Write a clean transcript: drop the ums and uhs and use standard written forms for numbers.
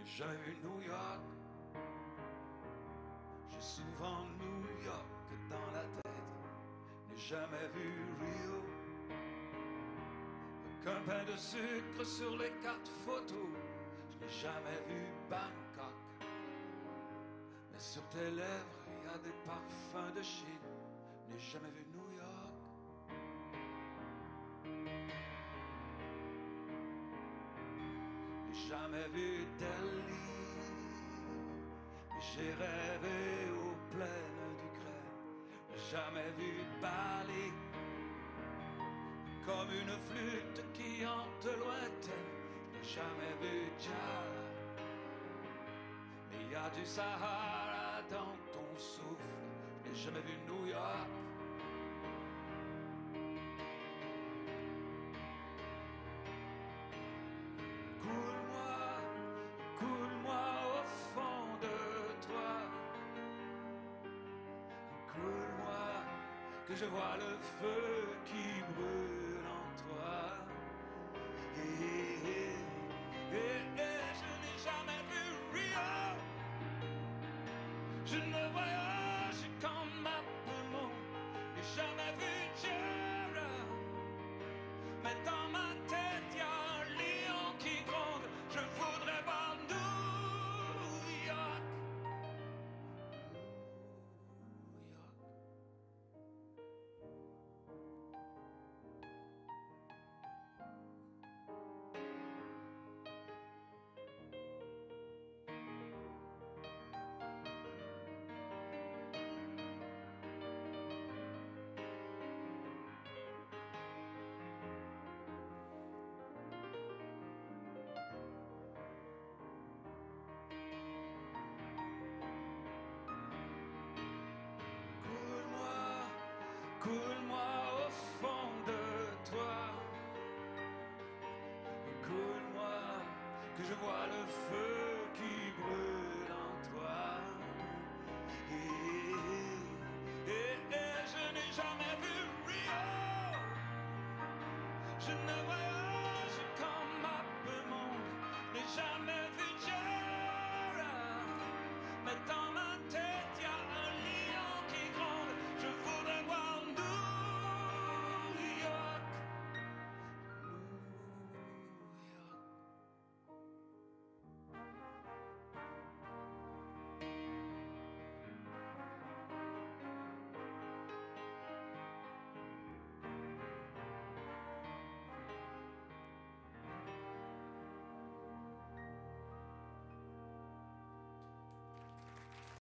jamais vu New York. J'ai souvent New York dans la tête, n'ai jamais vu Rio. Qu'un pain de sucre sur les cartes photos, je n'ai jamais vu Bangkok. Mais sur tes lèvres, il y a des parfums de Chine, n'ai jamais vu New York. N'ai jamais vu Delhi, mais j'ai rêvé aux plaines d'Ukraine. N'ai jamais vu Bali, comme une flûte qui hante lointaine. Je n'ai jamais vu Djala, mais il y a du Sahara dans ton souffle. Je n'ai jamais vu New York. Coule-moi, coule-moi au fond de toi. Coule-moi, que je vois le feu qui brûle en toi. Je n'ai jamais vu Rio. Je ne voyage qu'en Mapumo. N'ai jamais vu Jera. Mais dans ma tête, il y a un lion qui gronde. Je voudrais voir New York. New York. Coule-moi, coule-moi au fond de toi. Coule-moi, que je vois le feu qui brûle en toi. Je n'ai jamais vu Rio. Je ne